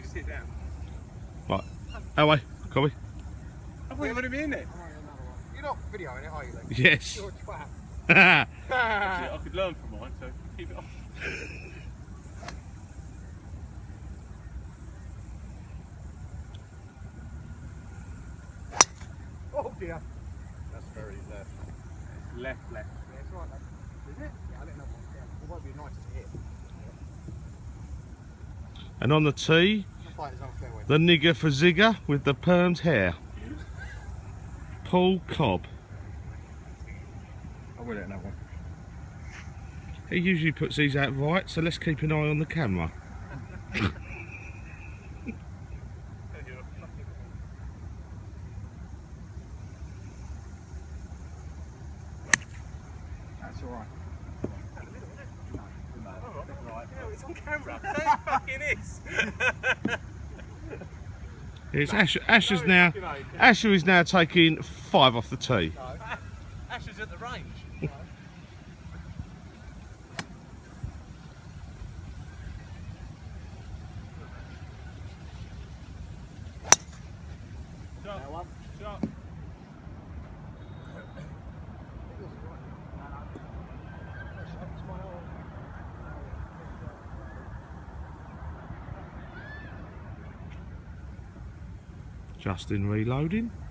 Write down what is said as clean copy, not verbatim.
sit down. Right. Away, Cobby. I thought you would have been in it. You're not videoing it, are you, Luke? Yes. You're a twat. Actually, I could learn from mine, so keep it off. Oh dear. That's very left. Left. Yeah, it's right, lad. Is it? Yeah, I don't know. Yeah, it won't be nice to hit. And on the tee, The fight is unfair. the nigger for Zigger with the permed hair. Paul Cobb. I will let that one. He usually puts these out right, so let's keep an eye on the camera. That's alright. No, it's on camera. No, it fucking is. It's Asher is now taking 5 off the tee. No. Asher's at the range. Shot. Justin reloading.